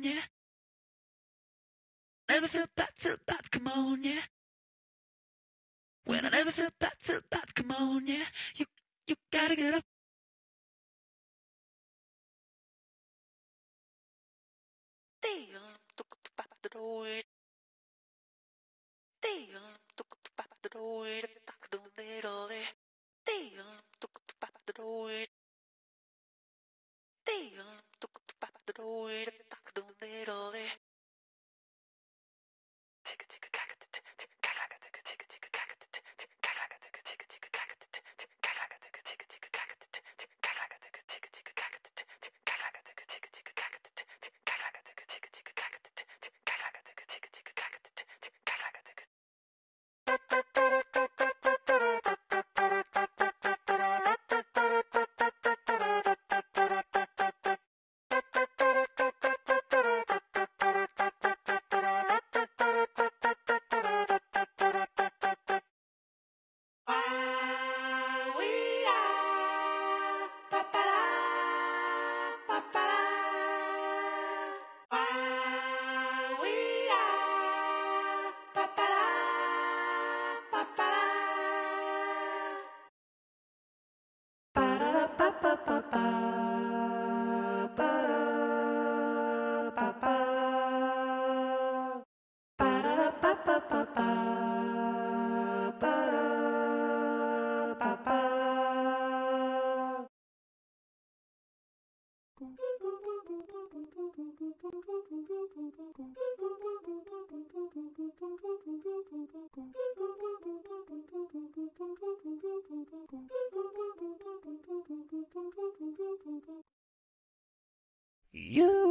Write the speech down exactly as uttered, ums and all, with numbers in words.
on, yeah. Never felt bad, felt bad, come on, yeah. When I never felt bad, felt bad, come on, yeah. You, you gotta get up. Damn, took to papa the door. Damn, took to papa the door. Tak do little. Damn, took to papa the door. Damn, took to papa the door. Tak do little. You